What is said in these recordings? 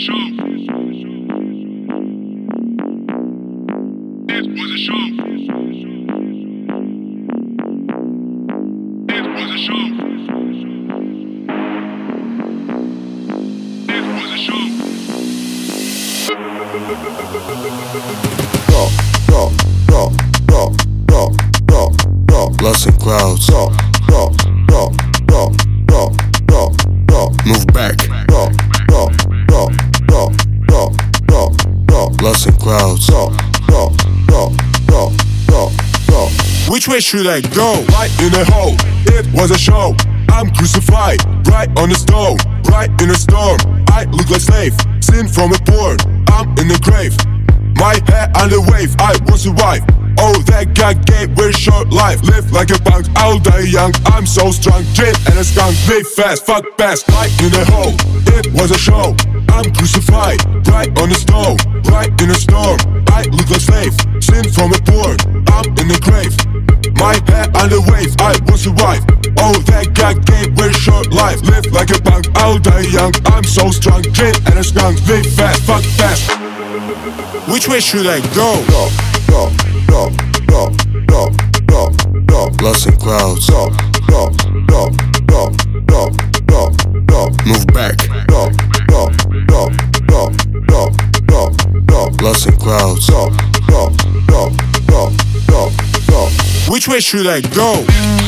Lost in clouds. Move back. Lost in clouds. Which way should I go? Right in a hole. It was a show. I'm crucified, right on the stove, right in a storm. I look like slave, sin from a porn. I'm in the grave, my hair on the wave. I will survive. Oh, that guy gave very short life. Live like a punk, I'll die young. I'm so strong, gin and a skunk. Live fast, fuck fast, right in a hole. It was a show. I'm crucified, right on the stove, right in a storm. I look like slave, sin from a porn. I'm in the grave, my hair on the wave. I will survive. Oh, that guy gave very short life. Live like a punk, I'll die young. I'm so strong, gin and a skunk. Live fast, fuck fast. Which way should I go? Lost in clouds. Move back. Lost in clouds. Which way should I go?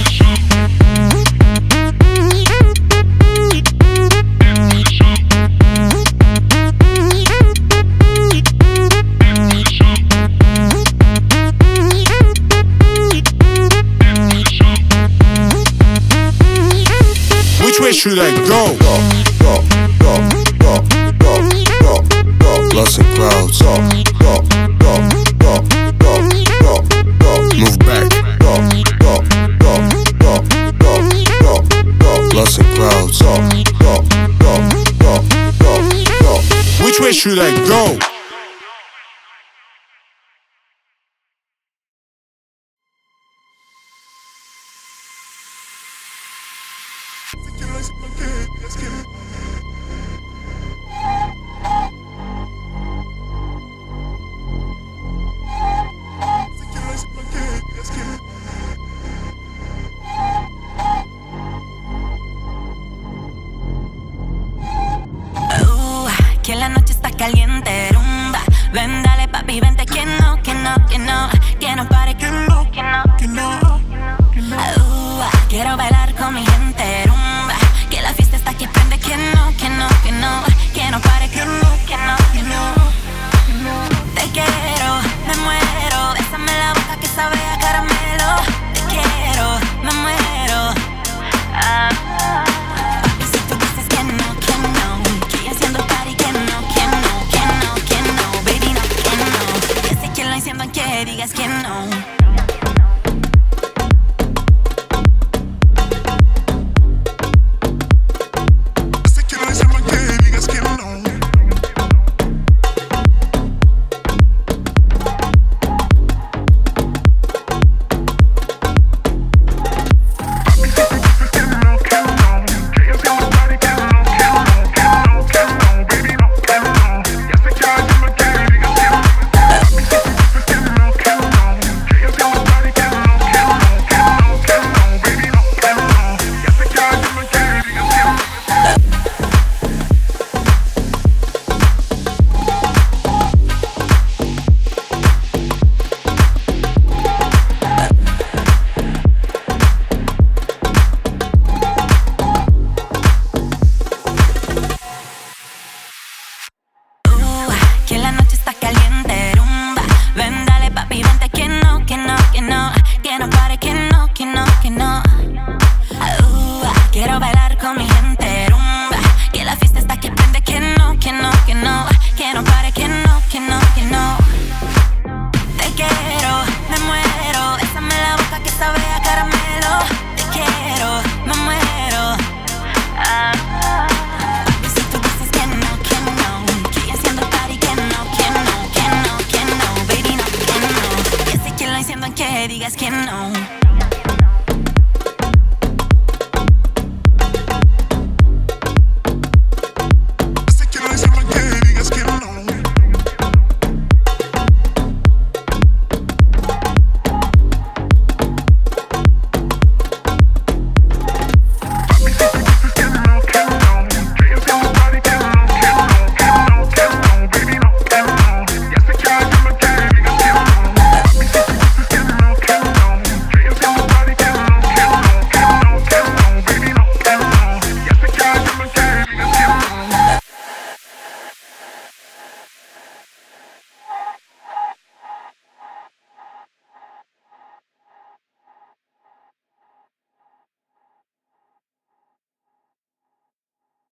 Which way should I go? Lost in clouds. Move back. Lost in clouds. Which way should I go? Que la noche está caliente, rumba. Ven, dale papi, vente, que no, que no, que no. Que no pare, que no, que no, que no. Quiero bailar con mi gente.